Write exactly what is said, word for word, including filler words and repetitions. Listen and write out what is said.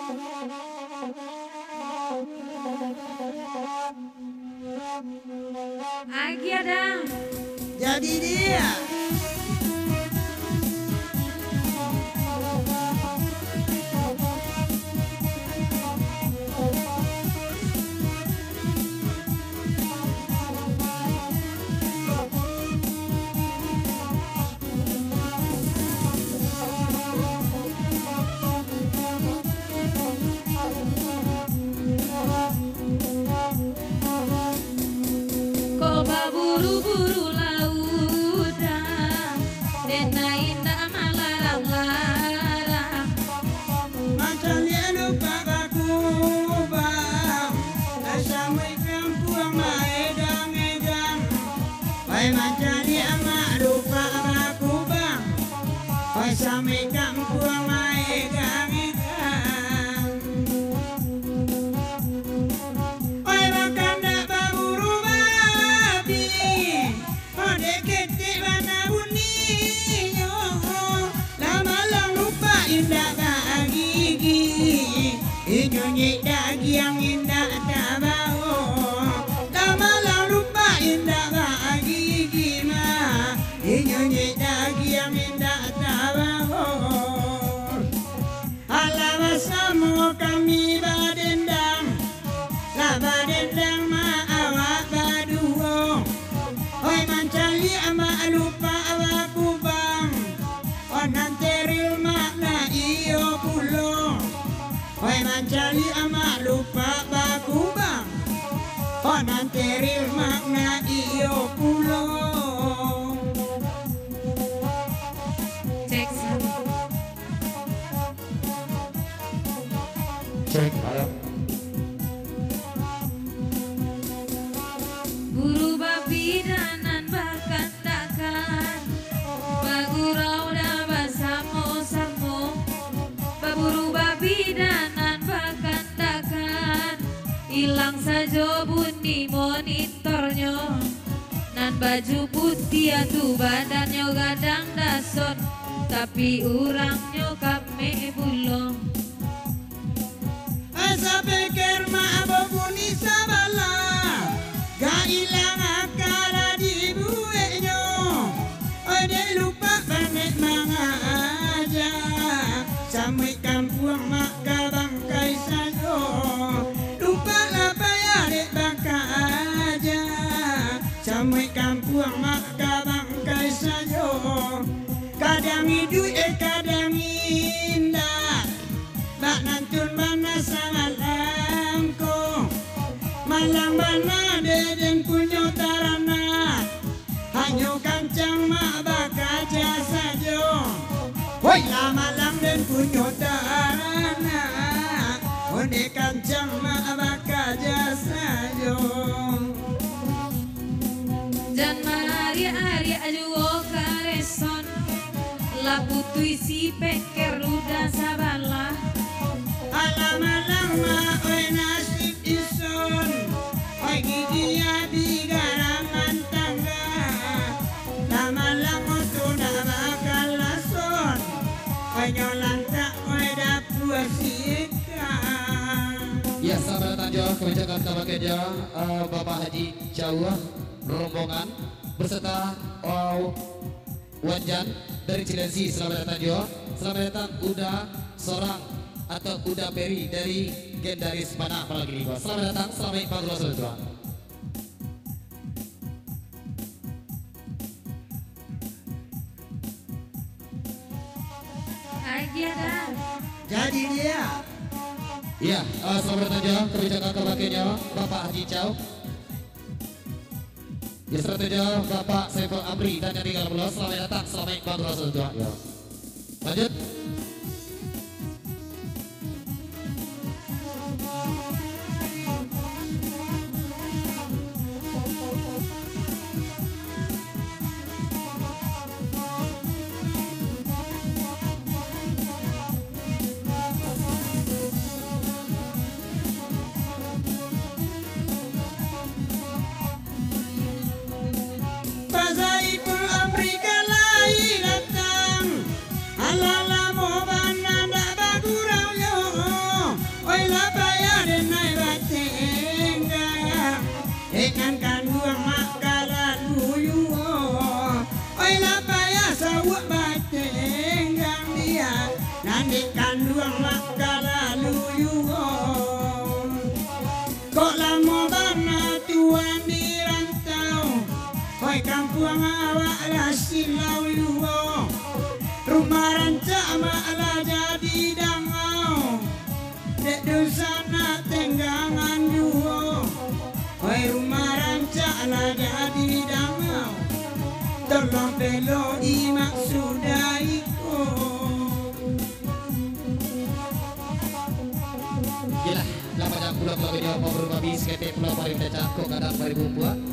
Agi ada. Jadi dia. Kau buru-buru lautan, dena indah malarang-larang. Macam dia lupa baku bang, asamai kampuang maedang-edang. Wai macam dia mak lupa baku bang, asamai kampuang maedang-edang. Wai makan dak baburu babi, ode ketik mana bunyinya. Lama lang lupa indah gigi, inyonyi dagi yang indah tabaho. Lama lang lupa indah gigi mah, inyonyi dagi yang indah tabaho. Alawas samo kami badendang, la badendang ma awak baduo. Oi mancali ama lupa awaku bang, onanteril makna iyo pulo. Oi mancali ama lupa baku bang, onanteril makna iyo pulo. Cek Cek, ayo. buru babi danan bahkan takkan, bagurau dah basamo-samo. Baburu babi danan bahkan takkan, hilang saja bunyi monitornya. Nan baju putih atu badannya gadang dason, tapi urangnya kame bulong. Asa pikir ma abobuni sabala, gak ilang akala di buenyo. Ode lupa panik manga aja, sampai kampung mak kabangkai sajo. Lupa apa ya dek bangka aja, sampai kampung mak kabangkai sajo. Kadang hidup eh kadang indah, bak nantun mana sangat langko. Malang mana deden punyo tarana, hanyo kancang mak bakaja sajo. Hoi lama lang den punyo tarana, onde kancang mak bakaja sajo. Jan mari-ari ajuo kareson, labu tuisi peker luda sabala. Alam-alam ma oi nasib ison, oi gigi ya di garangan tangga. Lama-lam itu dah bakal lason, oi nyolanta oi dapur sikan. Ya, sahabat Tanjo, kebijakan Kabakeja, uh, Bapak Haji Jawa, rombongan berserta uh, Wanjan dari Cilensi. Selamat datang Jo. Selamat datang Uda Sorang atau Uda Peri dari Gendaris Panah apalagi nih. Selamat datang, selamat pagi Rasulullah. Agi ada. Jadi dia. Ya, uh, selamat datang Jo. Kebijakan Kabakeja, Bapak Haji Cao. Ya, selamat datang Bapak Saiful Amri dan yang tinggal belos. Selamat datang, selamat pagi Rasulullah. Ya. Lanjut. Pasaipul Amrika lain datang, alala la bayar nai batengga ikan kanduang makala luyu oi la bayar sawak batenggang dia nanti kanduang makala luyu kok lama bana tuan di rantau oi kampung awak la silau yuo rumah rancak makla jadi dangau dek dosana tenggangan yuo oi rumah rancak la jadi dangau tolong belo i maksudaiku Gila, lapan pulau pulau kejauh mau berubah bis, ketek pulau paling becak, kok kadang beribu buah.